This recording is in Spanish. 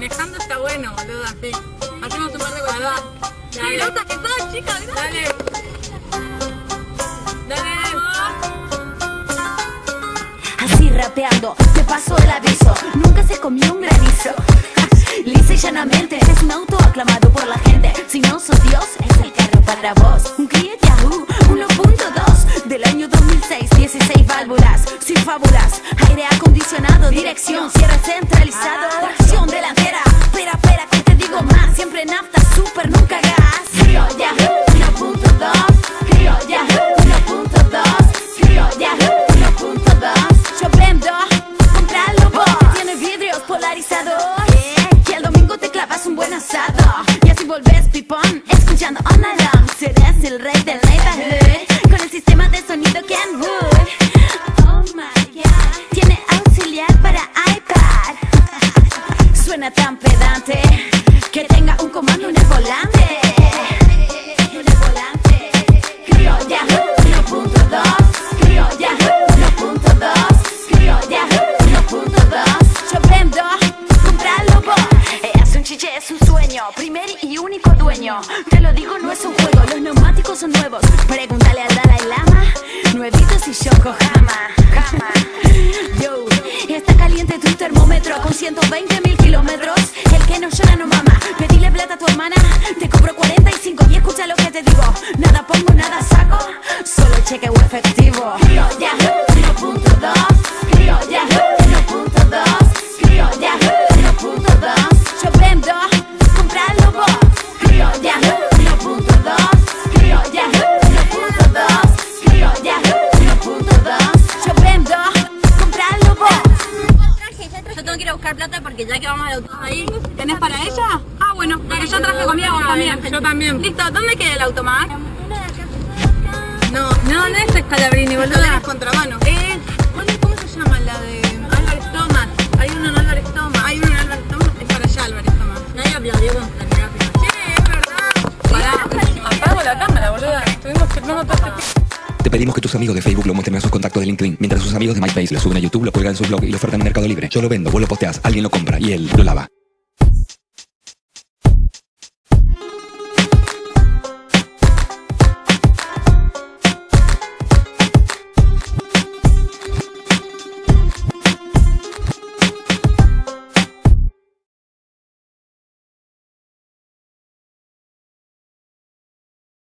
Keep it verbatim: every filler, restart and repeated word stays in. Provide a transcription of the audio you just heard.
manejando está bueno, boluda, sí. Hacemos un par de cosas. Qué grosas que son, chicas, dale. Dale. Así rapeando, te paso el aviso. Nunca se comió un granizo. Lisa y llanamente, es un auto aclamado por la gente. Si no sos Dios, es el carro para vos. Un Kia Yahoo uno punto dos del año dos mil seis, dieciséis válvulas, sin fábulas, aire acondicionado, dirección, cierre centralizado, tracción delantera. Espera, espera, que te digo más. Siempre nafta, super, nunca gas. Kia Yahoo uno punto dos, Kia Yahoo uno punto dos, Kia Yahoo uno punto dos. Yo vendo, compralo vos. Tiene vidrios polarizados. Un buen asado y así volvés pipón, escuchando on along. Serás el rey del neighborhood con el sistema de sonido Kenwood. Oh my god, tiene auxiliar para iPad. Suena tan pedante que tenga un comando en el volante. En el volante. Kia Yahoo uno punto dos, Kia Yahoo uno punto dos, Kia Yahoo uno punto dos. Yo vendo, compralo vos. Chiche es un sueño, primer y único dueño. Te lo digo, no es un juego, los neumáticos son nuevos. Pregúntale al Dalai Lama, nuevitos y Yokohama. Jama. Yo, está caliente tu termómetro con ciento veinte mil kilómetros. El que no llora no mama. Pedile plata a tu hermana, te cobro cuarenta y cinco. Y escucha lo que te digo, nada pongo, nada saco, solo cheque o efectivo. Kia Yahoo uno punto dos, Kia Yahoo uno punto dos, Kia Yahoo uno punto dos. Yo vendo, compralo vos. Kia Yahoo uno punto dos, Kia Yahoo uno punto dos, Kia Yahoo uno punto dos. Yo vendo, compralo vos. Yo tengo que ir a buscar plata porque ya que vamos al auto ahí. ¿Tenés para ella? Ah, bueno, porque yo traje comida, vos también. Yo también. Listo, ¿dónde queda el automat? No, no, no es Scalabrini, boludo. Es contramano. Es, ¿cómo se llama la de Álvarez Thomas? Hay uno en Álvarez Thomas. Hay uno en Álvarez Thomas. Es para allá, Álvarez Thomas. Nadie aplaudió con la gráfica. Sí, es verdad. Pará, apago la cámara, boluda. Estuvimos filmando todo este. Te pedimos que tus amigos de Facebook lo muestren a sus contactos de LinkedIn, mientras sus amigos de MySpace lo suben a YouTube, lo cuelgan en su blog y lo ofertan en Mercado Libre. Yo lo vendo, vos lo posteás, alguien lo compra y él lo lava.